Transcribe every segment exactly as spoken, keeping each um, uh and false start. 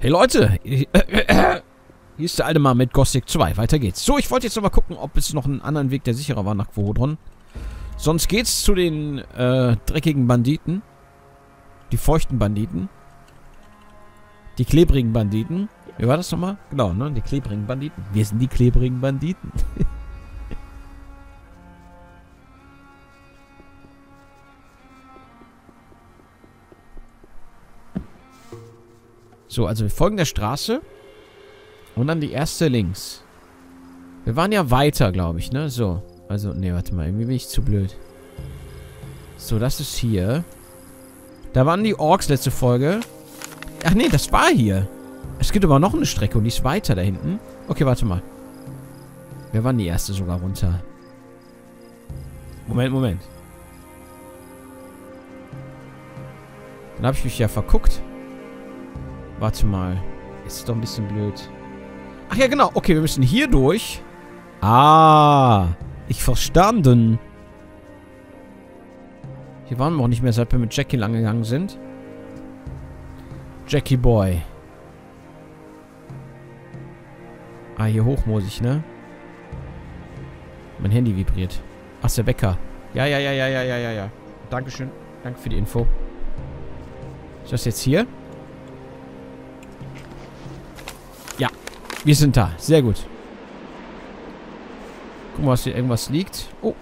Hey Leute, hier ist der alte Mann mit Gothic zwei. Weiter geht's. So, ich wollte jetzt noch mal gucken, ob es noch einen anderen Weg, der sicherer war, nach Quorodron. Sonst geht's zu den äh, dreckigen Banditen. Die feuchten Banditen. Die klebrigen Banditen. Wie war das nochmal? Genau, ne? Die klebrigen Banditen. Wir sind die klebrigen Banditen. So, also wir folgen der Straße. Und dann die erste links. Wir waren ja weiter, glaube ich, ne? So. Also, ne, warte mal. Irgendwie bin ich zu blöd. So, das ist hier. Da waren die Orks letzte Folge. Ach nee, das war hier. Es gibt aber noch eine Strecke und die ist weiter da hinten. Okay, warte mal. Wir waren die erste sogar runter. Moment, Moment. Dann habe ich mich ja verguckt. Warte mal. Ist doch ein bisschen blöd. Ach ja, genau. Okay, wir müssen hier durch. Ah. Ich verstanden. Hier waren wir auch nicht mehr, seit wir mit Jackie lang gegangen sind. Jackie Boy. Ah, hier hoch muss ich, ne? Mein Handy vibriert. Ach, ist der Wecker. Ja, ja, ja, ja, ja, ja, ja, ja. Dankeschön. Danke für die Info. Ist das jetzt hier? Ja. Wir sind da. Sehr gut. Guck mal, was hier irgendwas liegt. Oh.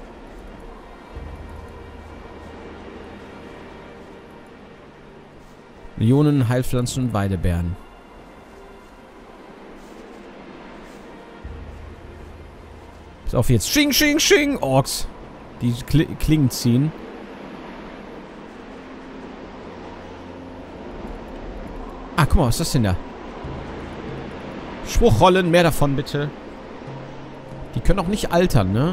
Millionen Heilpflanzen und Weidebeeren. Pass auf jetzt. Sching, sching, sching. Orks. Die Kli Klingen ziehen. Ah, guck mal, was ist das denn da? Spruchrollen, mehr davon bitte. Die können auch nicht altern, ne?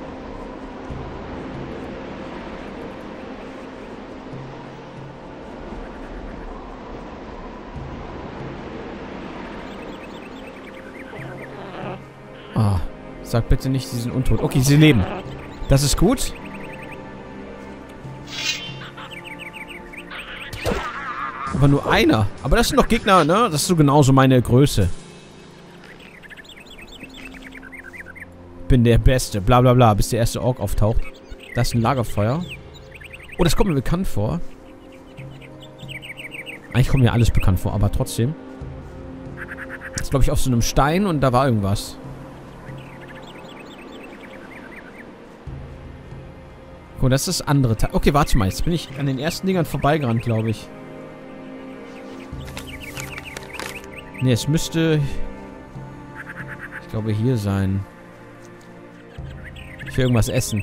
Ah, sag bitte nicht, sie sind untot. Okay, sie leben. Das ist gut. Aber nur einer. Aber das sind doch Gegner, ne? Das ist so genauso meine Größe. Bin der Beste. Bla bla bla. Bis der erste Ork auftaucht. Das ist ein Lagerfeuer. Oh, das kommt mir bekannt vor. Eigentlich kommt mir alles bekannt vor, aber trotzdem. Das ist, glaube ich, auf so einem Stein und da war irgendwas. Guck mal, das ist das andere Teil. Okay, warte mal. Jetzt bin ich an den ersten Dingern vorbeigerannt, glaube ich. Ne, es müsste... Ich glaube, hier sein. Ich will irgendwas essen.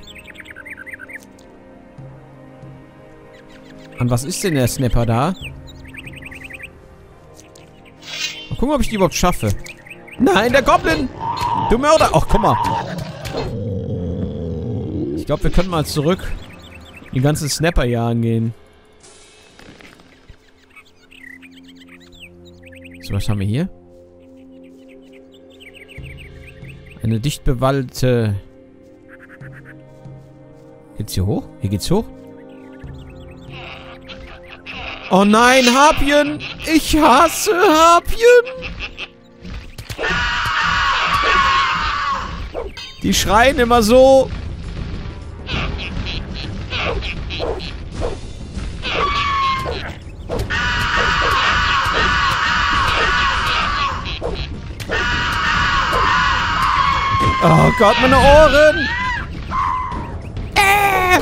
An was ist denn der Snapper da? Mal gucken, ob ich die überhaupt schaffe. Nein, der Goblin! Du Mörder! Ach, guck mal. Ich glaube, wir können mal zurück die ganzen Snapper hier angehen. So, was haben wir hier? Eine dicht bewaldete... Geht's hier hoch? Hier geht's hoch? Oh nein, Harpien! Ich hasse Harpien! Die schreien immer so. Oh Gott, meine Ohren! Äh!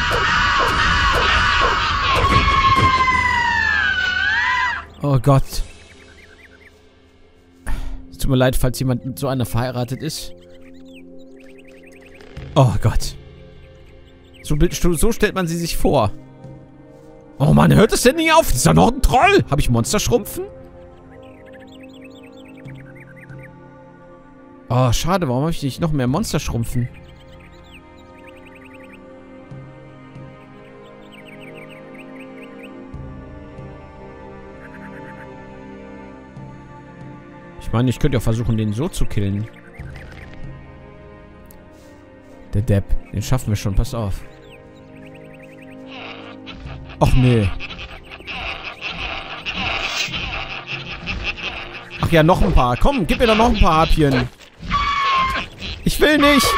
Oh Gott. Es tut mir leid, falls jemand mit so einer verheiratet ist. Oh Gott. So, so stellt man sie sich vor. Oh Mann, hört es denn nie auf? Das ist doch noch ein Troll. Habe ich Monster schrumpfen? Oh, schade. Warum habe ich nicht noch mehr Monster schrumpfen? Ich meine, ich könnte ja versuchen, den so zu killen. Der Depp. Den schaffen wir schon. Pass auf. Och, nee. Ach ja, noch ein paar. Komm, gib mir doch noch ein paar Harpien. Ich will nicht.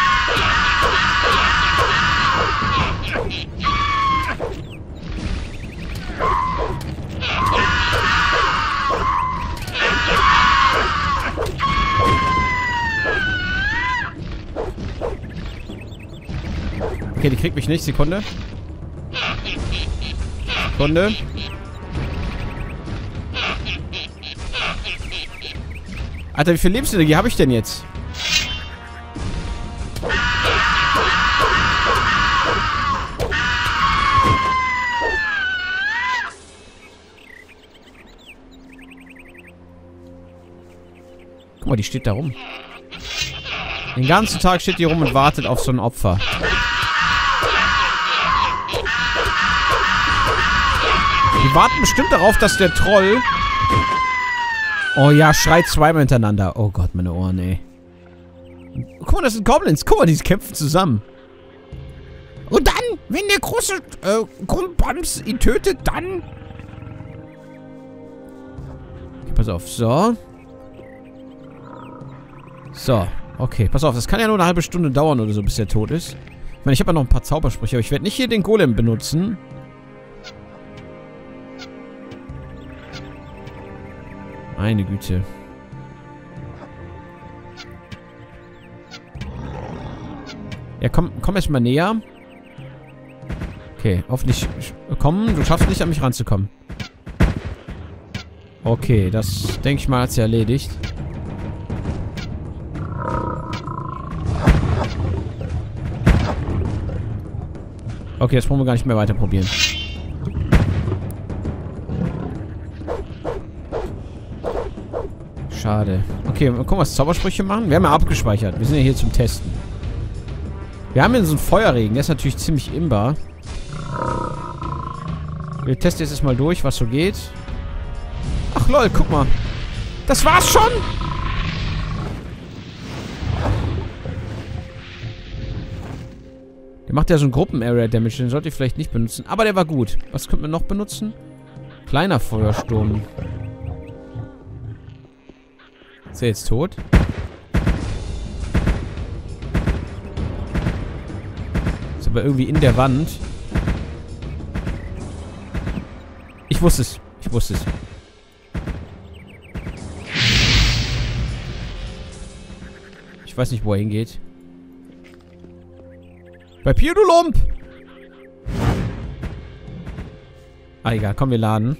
Okay, die kriegt mich nicht. Sekunde. Sekunde. Alter, wie viel Lebensenergie habe ich denn jetzt? Guck mal, die steht da rum. Den ganzen Tag steht die rum und wartet auf so ein Opfer. Die warten bestimmt darauf, dass der Troll... Oh ja, schreit zweimal hintereinander. Oh Gott, meine Ohren, ey. Guck mal, das sind Goblins. Guck mal, die kämpfen zusammen. Und dann, wenn der große äh, Grumpbams ihn tötet, dann... Okay, pass auf, so. So, okay, pass auf. Das kann ja nur eine halbe Stunde dauern oder so, bis der tot ist. Ich meine, ich habe ja noch ein paar Zaubersprüche, aber ich werde nicht hier den Golem benutzen. Meine Güte. Ja, komm, komm erst mal näher. Okay, hoffentlich... Komm, du schaffst nicht, an mich ranzukommen. Okay, das, denke ich mal, hat sie erledigt. Okay, das brauchen wir gar nicht mehr weiter probieren. Schade. Okay, mal gucken, was Zaubersprüche machen. Wir haben ja abgespeichert. Wir sind ja hier zum Testen. Wir haben hier so einen Feuerregen. Der ist natürlich ziemlich imbar. Wir testen jetzt erstmal durch, was so geht. Ach lol, guck mal. Das war's schon? Der macht ja so einen Gruppen-Area-Damage. Den sollte ich vielleicht nicht benutzen. Aber der war gut. Was könnten wir noch benutzen? Kleiner Feuersturm. Ist er jetzt tot? Ist aber irgendwie in der Wand. Ich wusste es. Ich wusste es. Ich weiß nicht, wo er hingeht. Papier, du Lump! Ah, egal. Komm, wir laden.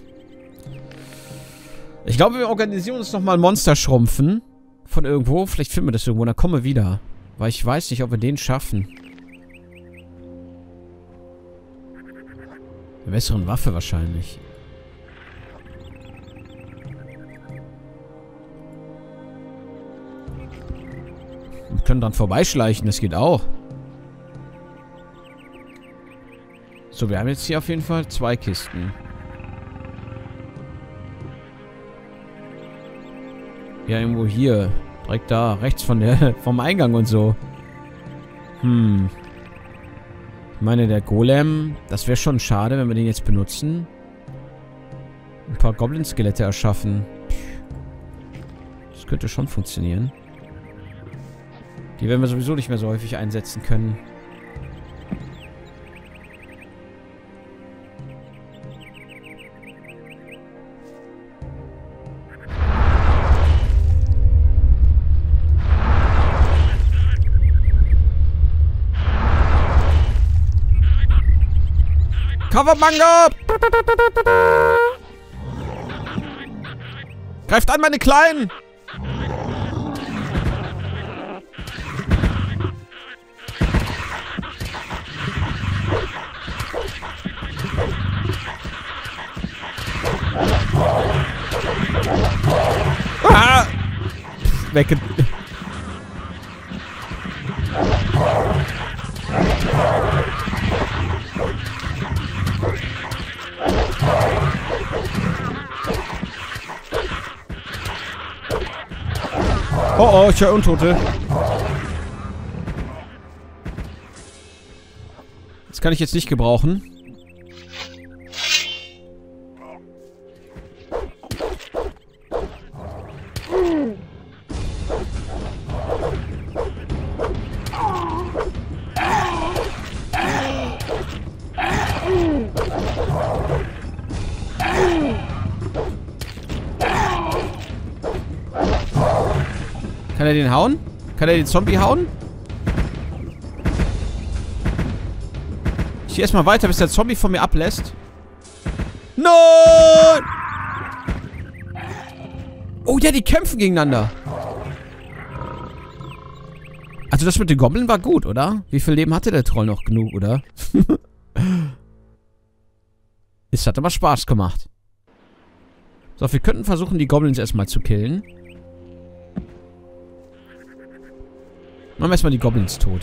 Ich glaube, wir organisieren uns nochmal Monster schrumpfen. Von irgendwo. Vielleicht finden wir das irgendwo. Dann kommen wir wieder. Weil ich weiß nicht, ob wir den schaffen. Eine bessere Waffe wahrscheinlich. Wir können dran vorbeischleichen. Das geht auch. So, wir haben jetzt hier auf jeden Fall zwei Kisten. Ja, irgendwo hier. Direkt da. Rechts von der, vom Eingang und so. Hm. Ich meine, der Golem, das wäre schon schade, wenn wir den jetzt benutzen. Ein paar Goblin-Skelette erschaffen. Das könnte schon funktionieren. Die werden wir sowieso nicht mehr so häufig einsetzen können. Covermanga! Greift an, meine Kleinen! Ah! Weg. Oh oh, ich höre Untote. Das kann ich jetzt nicht gebrauchen. Kann er den hauen? Kann er den Zombie hauen? Ich gehe erstmal weiter, bis der Zombie von mir ablässt. Nein! Oh ja, die kämpfen gegeneinander. Also das mit den Goblin war gut, oder? Wie viel Leben hatte der Troll noch? Genug, oder? Es hat aber Spaß gemacht. So, wir könnten versuchen, die Goblins erstmal zu killen. Machen wir erstmal die Goblins tot.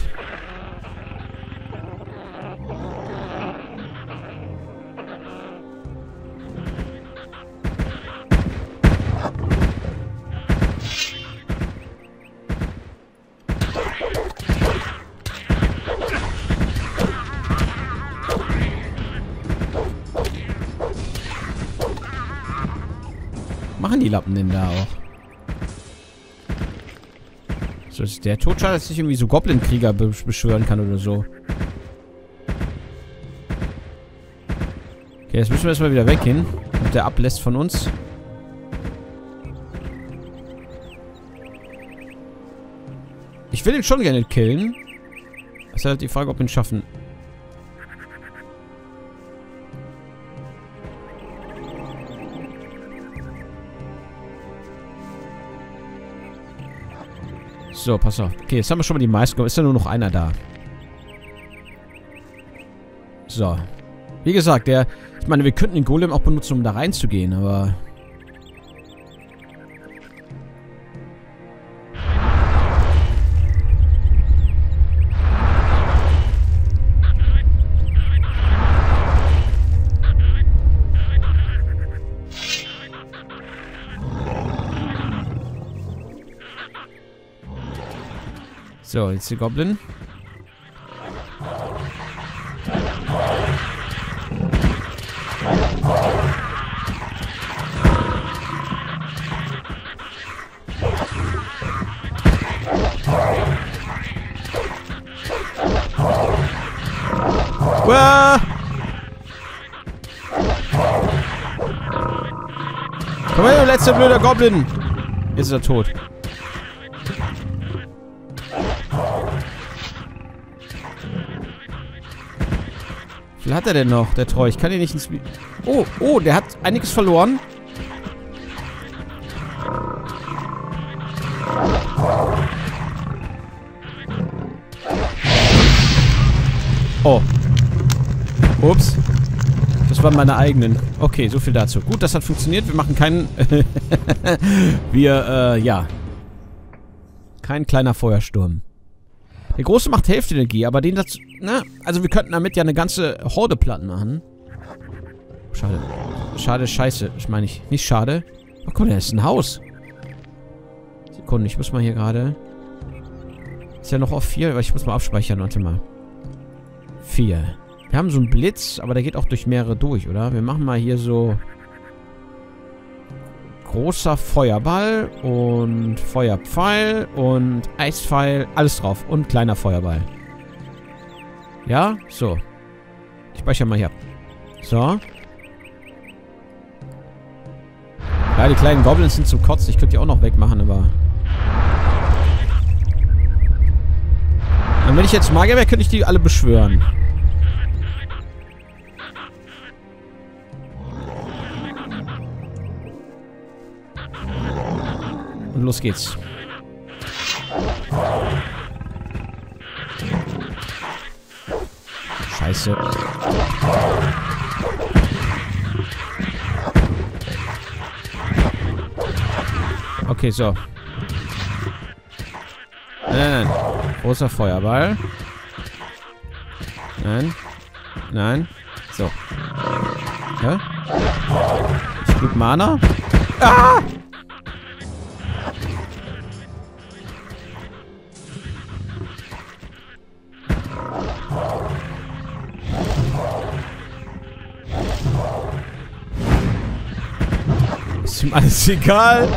Machen die Lappen denn da auch? So, ist der tot? Schade, dass ich irgendwie so Goblin-Krieger be beschwören kann oder so. Okay, jetzt müssen wir erstmal wieder weggehen. Und der ablässt von uns. Ich will ihn schon gerne killen. Das ist halt die Frage, ob wir ihn schaffen. So, pass auf. Okay, jetzt haben wir schon mal die meisten. Ist ja nur noch einer da. So. Wie gesagt, der... Ich meine, wir könnten den Golem auch benutzen, um da reinzugehen, aber... So, jetzt die Goblin. Uah! Komm her, du letzter blöder Goblin! Jetzt ist er tot. Wie viel hat er denn noch, der Treu? Ich kann ihn nicht ins... Oh, oh, der hat einiges verloren. Oh. Ups. Das waren meine eigenen. Okay, so viel dazu. Gut, das hat funktioniert. Wir machen keinen... Wir, äh, ja. Kein kleiner Feuersturm. Der Große macht Hälfte Energie, aber den dazu... Na, also wir könnten damit ja eine ganze Horde platt machen. Schade. Schade, scheiße. Ich meine ich. Nicht schade. Oh, guck mal, da ist ein Haus. Sekunde, ich muss mal hier gerade... Ist ja noch auf vier, aber ich muss mal abspeichern. Warte mal. Vier. Wir haben so einen Blitz, aber der geht auch durch mehrere durch, oder? Wir machen mal hier so... Großer Feuerball und Feuerpfeil und Eispfeil. Alles drauf. Und kleiner Feuerball. Ja? So. Ich speichere mal hier. So. Ja, die kleinen Goblins sind zum Kotzen. Ich könnte die auch noch wegmachen, aber... Und wenn ich jetzt Magier wäre, könnte ich die alle beschwören. Und los geht's. Scheiße. Okay, so. Nein, nein, nein. Großer Feuerball. Nein. Nein. So. Ja? Ich gut Mana. Ah! Ist ihm alles egal.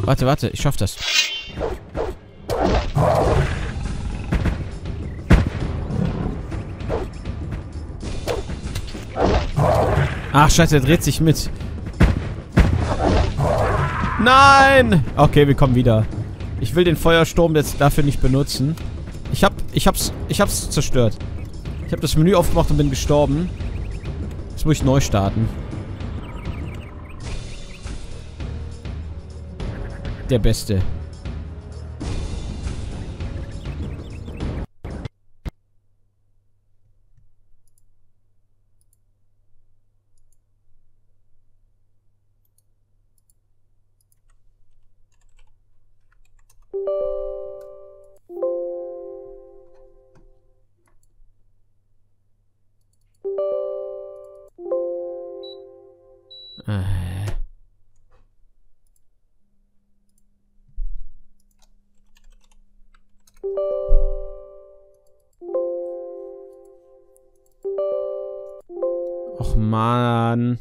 Warte, warte, ich schaff das. Ach, scheiße, er dreht sich mit. Nein! Okay, wir kommen wieder. Ich will den Feuersturm jetzt dafür nicht benutzen. Ich hab, ich hab's, ich hab's zerstört. Ich hab das Menü aufgemacht und bin gestorben. Jetzt muss ich neu starten. Der Beste. Äh. Och Mann.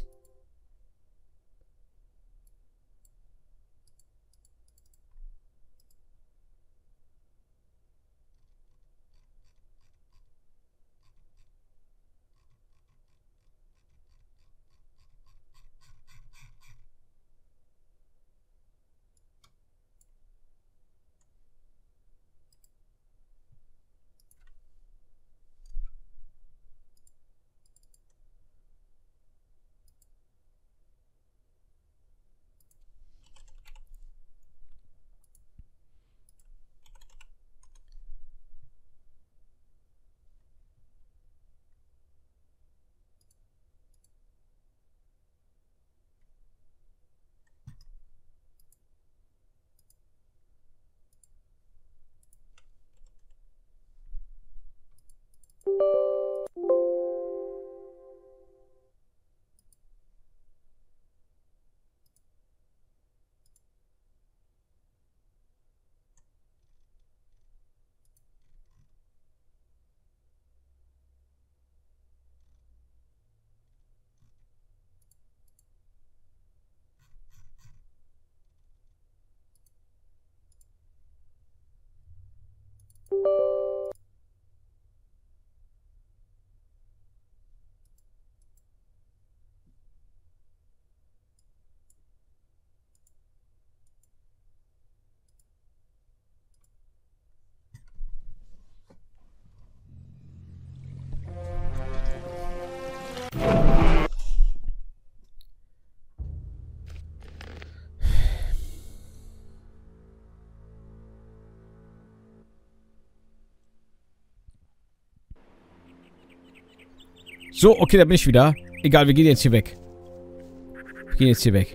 So, okay, da bin ich wieder. Egal, wir gehen jetzt hier weg. Wir gehen jetzt hier weg.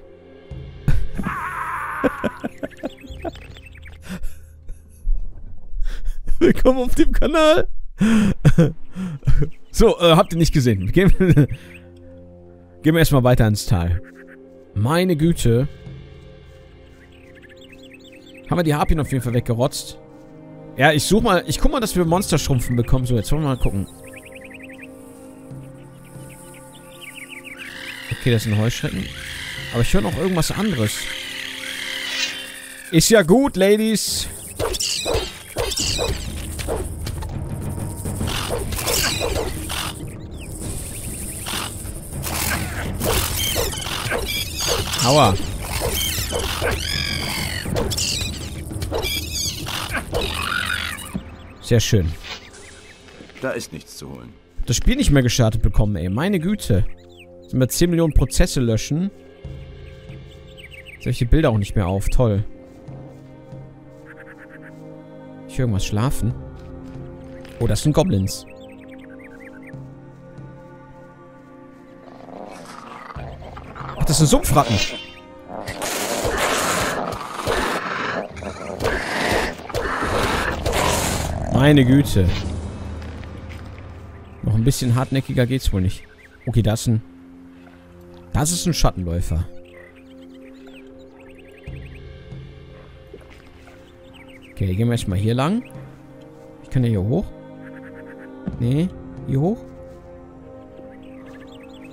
Willkommen auf dem Kanal. So, äh, habt ihr nicht gesehen. Gehen, gehen wir erstmal weiter ins Tal. Meine Güte. Haben wir die Harpien auf jeden Fall weggerotzt. Ja, ich such mal, ich guck mal, dass wir Monsterschrumpfen bekommen. So, jetzt wollen wir mal gucken. Okay, das sind Heuschrecken. Aber ich höre noch irgendwas anderes. Ist ja gut, Ladies. Aua. Sehr schön. Da ist nichts zu holen. Das Spiel nicht mehr gestartet bekommen, ey. Meine Güte. Sollen wir zehn Millionen Prozesse löschen? Solche Bilder auch nicht mehr auf. Toll. Ich höre irgendwas schlafen. Oh, das sind Goblins. Ach, das sind Sumpfratten. Meine Güte. Noch ein bisschen hartnäckiger geht's wohl nicht. Okay, das ist ein... Das ist ein Schattenläufer. Okay, gehen wir erstmal hier lang. Ich kann ja hier hoch. Nee, hier hoch.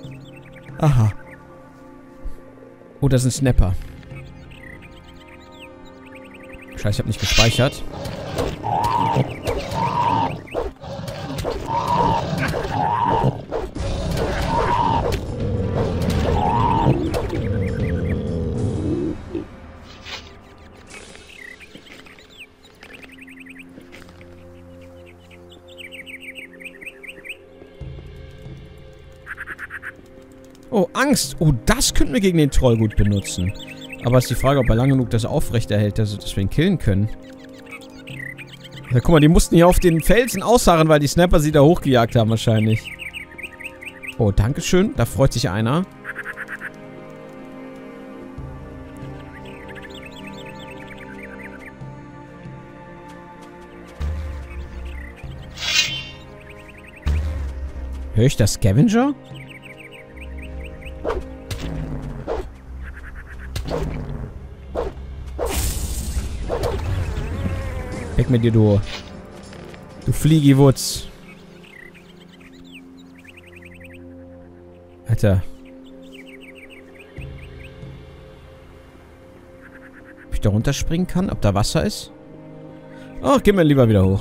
Aha. Oh, das ist ein Snapper. Scheiße, ich habe nicht gespeichert. Oh, Angst. Oh, das könnten wir gegen den Troll gut benutzen. Aber ist die Frage, ob er lange genug das aufrechterhält, dass, dass wir ihn killen können. Ja, guck mal, die mussten hier auf den Felsen ausharren, weil die Snapper sie da hochgejagt haben wahrscheinlich. Oh, dankeschön. Da freut sich einer. Höre ich das Scavenger? Weg mit dir, du. Du Fliegiwutz. Alter. Ob ich da runterspringen kann? Ob da Wasser ist? Ach, gehen wir lieber wieder hoch.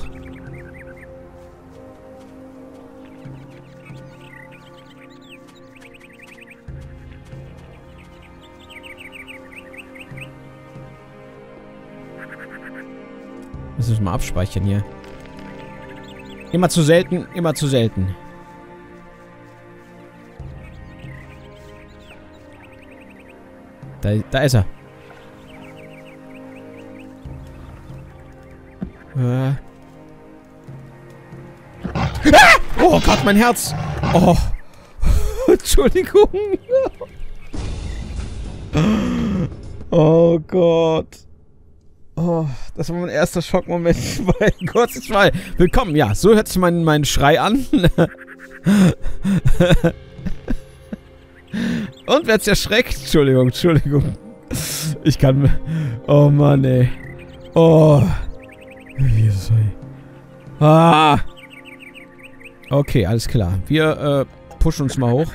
Lass uns mal abspeichern hier. Immer zu selten, immer zu selten. Da, da ist er. Äh. Ah! Oh Gott, mein Herz. Oh. Entschuldigung. Oh Gott. Oh, das war mein erster Schockmoment bei Gott ist frei. Willkommen, ja, so hört sich mein, mein Schrei an. Und wer hat's erschreckt? Entschuldigung, Entschuldigung. Ich kann... Oh Mann, ey. Oh. Jesus, ey. Ah. Okay, alles klar. Wir äh, pushen uns mal hoch.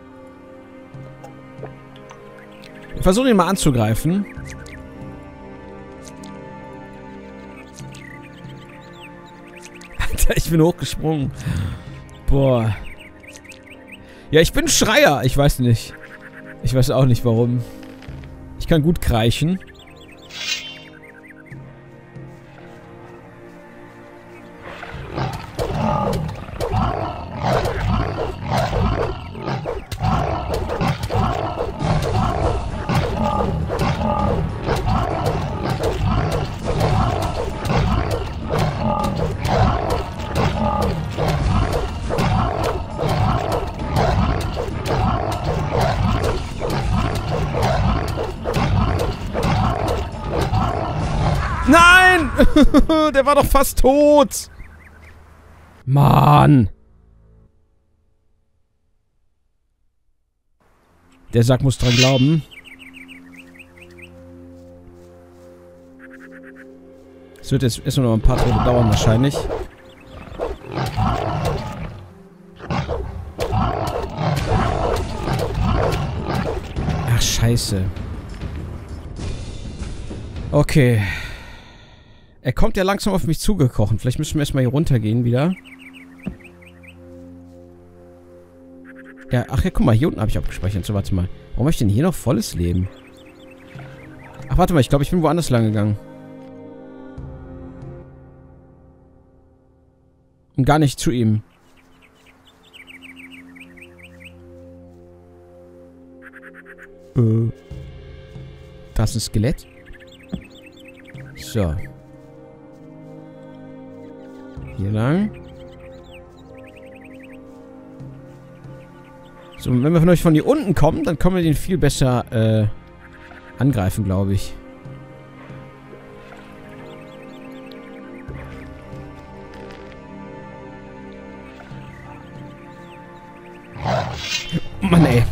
Wir versuchen ihn mal anzugreifen. Alter, ich bin hochgesprungen. Boah. Ja, ich bin Schreier. Ich weiß nicht. Ich weiß auch nicht, warum. Ich kann gut kreischen. Nein! Der war doch fast tot! Mann! Der Sack muss dran glauben. Es wird jetzt erstmal noch ein paar Tage dauern wahrscheinlich. Ach, scheiße. Okay. Er kommt ja langsam auf mich zugekrochen. Vielleicht müssen wir erstmal hier runtergehen wieder. Ja, ach ja, guck mal, hier unten habe ich abgespeichert. So, warte mal. Warum habe ich denn hier noch volles Leben? Ach, warte mal, ich glaube, ich bin woanders lang gegangen. Und gar nicht zu ihm. Äh. Da ist ein Skelett. So. Hier lang. So, wenn wir von euch von hier unten kommen, dann können wir den viel besser äh, angreifen, glaube ich. Mann, ey.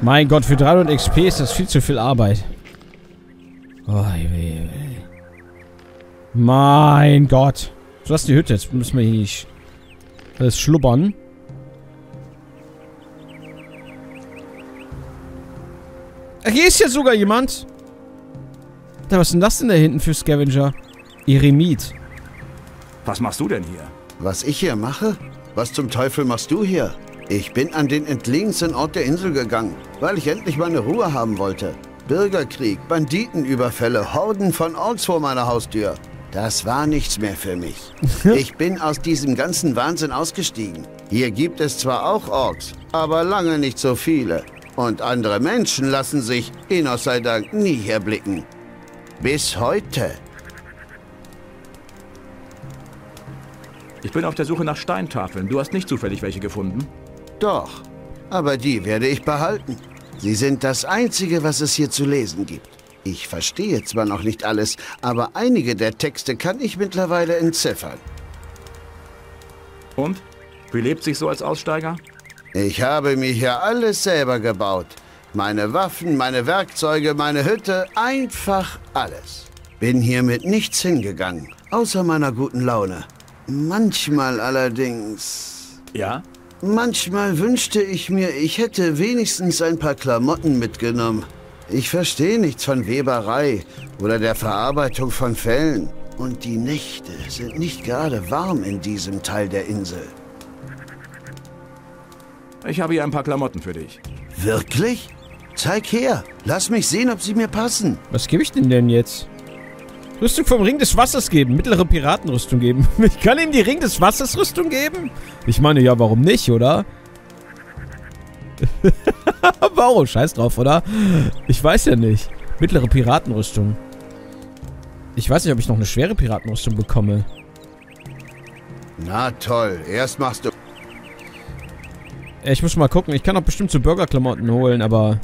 Mein Gott, für dreihundert X P ist das viel zu viel Arbeit. Oh, mein Gott. So, das ist die Hütte. Jetzt müssen wir hier nicht alles schlubbern. Ach, hier ist ja sogar jemand. Da, was ist denn das denn da hinten für Scavenger? Eremit. Was machst du denn hier? Was ich hier mache? Was zum Teufel machst du hier? Ich bin an den entlegensten Ort der Insel gegangen, weil ich endlich meine Ruhe haben wollte. Bürgerkrieg, Banditenüberfälle, Horden von Orks vor meiner Haustür. Das war nichts mehr für mich. Ich bin aus diesem ganzen Wahnsinn ausgestiegen. Hier gibt es zwar auch Orks, aber lange nicht so viele. Und andere Menschen lassen sich, Enos sei Dank, nie hier blicken. Bis heute. Ich bin auf der Suche nach Steintafeln. Du hast nicht zufällig welche gefunden? Doch, aber die werde ich behalten. Sie sind das Einzige, was es hier zu lesen gibt. Ich verstehe zwar noch nicht alles, aber einige der Texte kann ich mittlerweile entziffern. Und? Wie lebt sich so als Aussteiger? Ich habe mir hier alles selber gebaut. Meine Waffen, meine Werkzeuge, meine Hütte, einfach alles. Bin hier mit nichts hingegangen, außer meiner guten Laune. Manchmal allerdings... Ja? Manchmal wünschte ich mir, ich hätte wenigstens ein paar Klamotten mitgenommen. Ich verstehe nichts von Weberei oder der Verarbeitung von Fellen. Und die Nächte sind nicht gerade warm in diesem Teil der Insel. Ich habe hier ein paar Klamotten für dich. Wirklich? Zeig her. Lass mich sehen, ob sie mir passen. Was gebe ich denn denn jetzt? Rüstung vom Ring des Wassers geben. Mittlere Piratenrüstung geben. Ich kann ihm die Ring des Wassers Rüstung geben? Ich meine, ja, warum nicht, oder? Warum? Scheiß drauf, oder? Ich weiß ja nicht. Mittlere Piratenrüstung. Ich weiß nicht, ob ich noch eine schwere Piratenrüstung bekomme. Na toll. Erst machst du... Ich muss mal gucken. Ich kann doch bestimmt so Burgerklamotten holen, aber...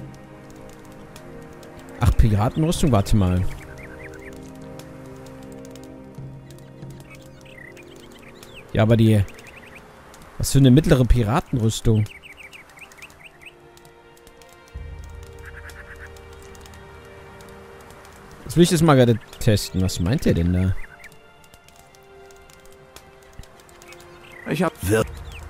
Ach, Piratenrüstung? Warte mal. Ja, aber die... Was für eine mittlere Piratenrüstung? Das will ich jetzt mal gerade testen. Was meint der denn da? Ich hab... Wir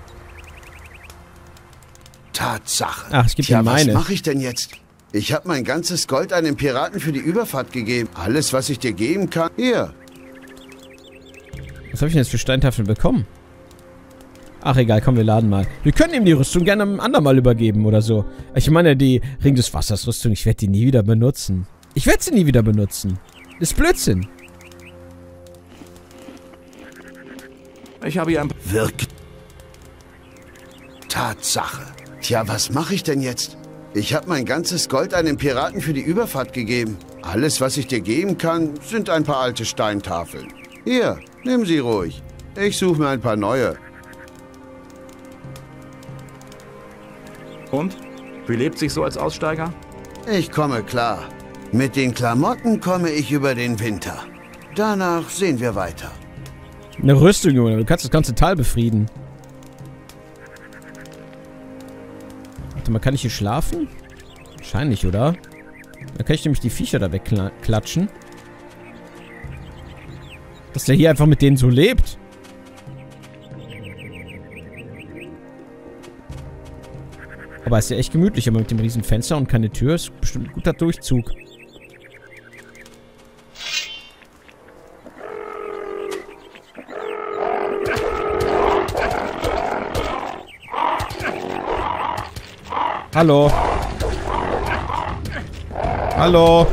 Tatsache. Ach, es gibt ja Tja, meine. was mache ich denn jetzt? Ich habe mein ganzes Gold einem Piraten für die Überfahrt gegeben. Alles, was ich dir geben kann. Hier. Was habe ich denn jetzt für Steintafeln bekommen? Ach, egal, komm, wir laden mal. Wir können ihm die Rüstung gerne einem andermal übergeben oder so. Ich meine, die Ring des Wassers Rüstung, ich werde die nie wieder benutzen. Ich werde sie nie wieder benutzen. Das ist Blödsinn. Ich habe hier ein... Wirk. Tatsache. Tja, was mache ich denn jetzt? Ich habe mein ganzes Gold einem Piraten für die Überfahrt gegeben. Alles, was ich dir geben kann, sind ein paar alte Steintafeln. Hier, nimm sie ruhig. Ich suche mir ein paar neue. Und? Wie lebt sich so als Aussteiger? Ich komme klar. Mit den Klamotten komme ich über den Winter. Danach sehen wir weiter. Eine Rüstung, Junge. Du kannst das ganze Tal befrieden. Warte mal, kann ich hier schlafen? Wahrscheinlich, oder? Dann kann ich nämlich die Viecher da wegklatschen. Dass der hier einfach mit denen so lebt. Aber ist ja echt gemütlich, aber mit dem riesen Fenster und keine Tür ist bestimmt ein guter Durchzug. Hallo. Hallo.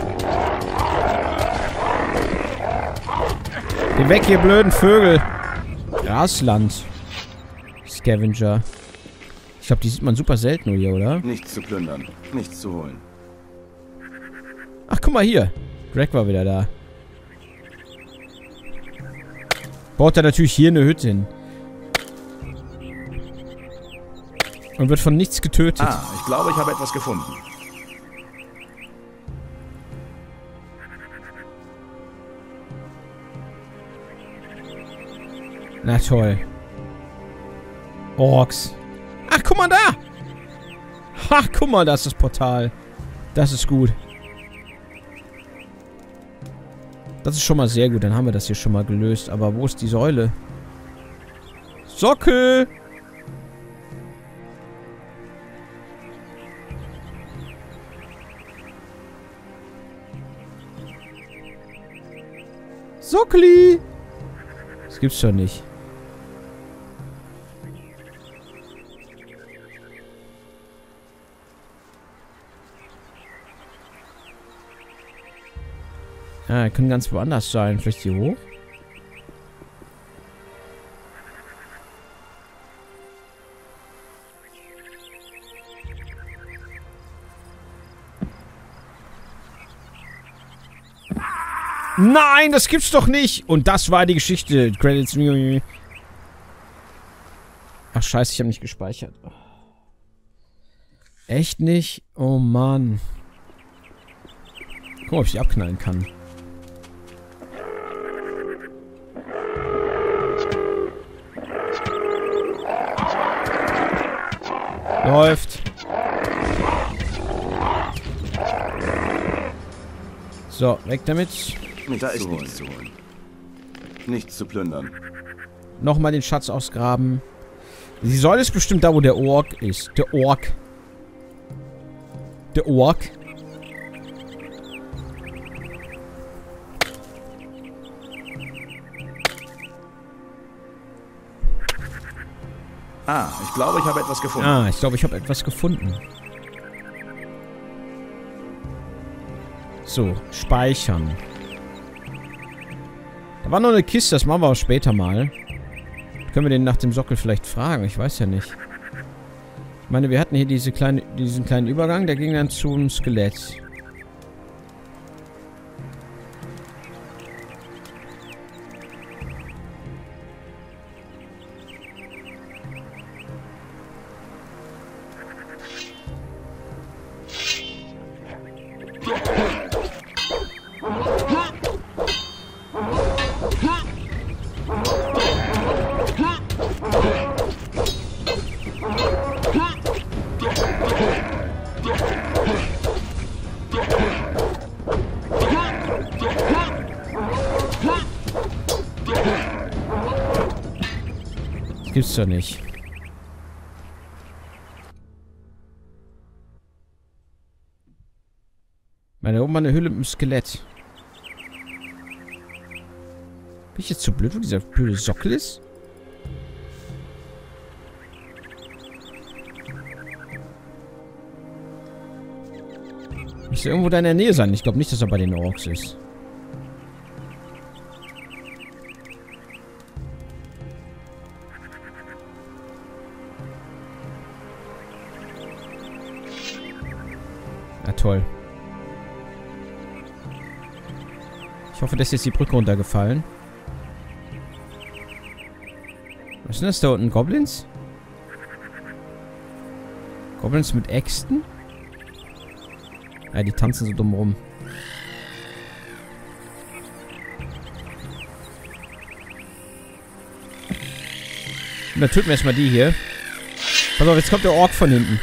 Geh weg, ihr blöden Vögel. Grasland. Scavenger. Ich glaube, die sieht man super selten hier, oder? Nichts zu plündern, nichts zu holen. Ach, guck mal hier. Greg war wieder da. Baut er natürlich hier eine Hütte hin. Und wird von nichts getötet. Ah, ich glaube, ich habe etwas gefunden. Na toll. Orks. Ach, guck mal da. Ha, guck mal, da ist das Portal. Das ist gut. Das ist schon mal sehr gut. Dann haben wir das hier schon mal gelöst. Aber wo ist die Säule? Sockel! Sockeli! Das gibt's doch nicht. Ah, können ganz woanders sein. Vielleicht hier hoch? Nein, das gibt's doch nicht! Und das war die Geschichte. Credits. Ach, scheiße, ich habe nicht gespeichert. Echt nicht? Oh, Mann. Guck mal, ob ich die abknallen kann. Läuft. So, weg damit. Da ist nichts zu holen. Nichts zu plündern. Nochmal den Schatz ausgraben. Die Säule ist bestimmt da, wo der Ork ist. Der Ork. Der Ork. Ah, ich glaube, ich habe etwas gefunden. Ah, ich glaube, ich habe etwas gefunden. So, speichern. Da war noch eine Kiste, das machen wir auch später mal. Können wir den nach dem Sockel vielleicht fragen? Ich weiß ja nicht. Ich meine, wir hatten hier diese kleine, diesen kleinen Übergang, der ging dann zum Skelett. Das gibt's doch nicht. Meine, da oben mal eine Hülle mit dem Skelett. Bin ich jetzt zu blöd, wo dieser blöde Sockel ist? Müsste irgendwo da in der Nähe sein. Ich glaube nicht, dass er bei den Orks ist. Na toll. Ich hoffe, dass jetzt die Brücke runtergefallen. Was sind das da unten? Goblins? Goblins mit Äxten? Ja, die tanzen so dumm rum. Und dann töten wir erstmal die hier. Pass auf, jetzt kommt der Ork von hinten.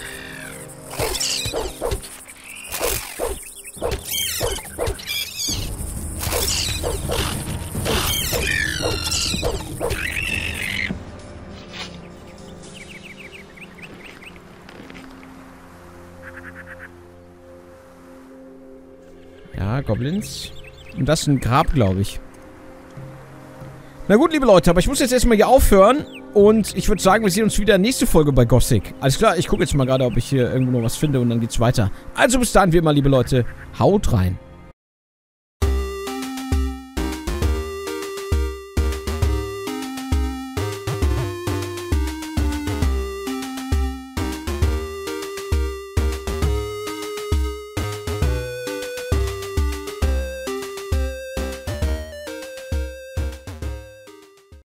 Ja, Goblins. Und das ist ein Grab, glaube ich. Na gut, liebe Leute, aber ich muss jetzt erstmal hier aufhören. Und ich würde sagen, wir sehen uns wieder nächste Folge bei Gothic. Alles klar, ich gucke jetzt mal gerade, ob ich hier irgendwo noch was finde und dann geht's weiter. Also bis dann, wie immer, liebe Leute. Haut rein.